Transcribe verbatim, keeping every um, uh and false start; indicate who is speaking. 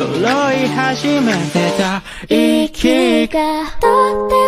Speaker 1: 揃い始めてた息がとって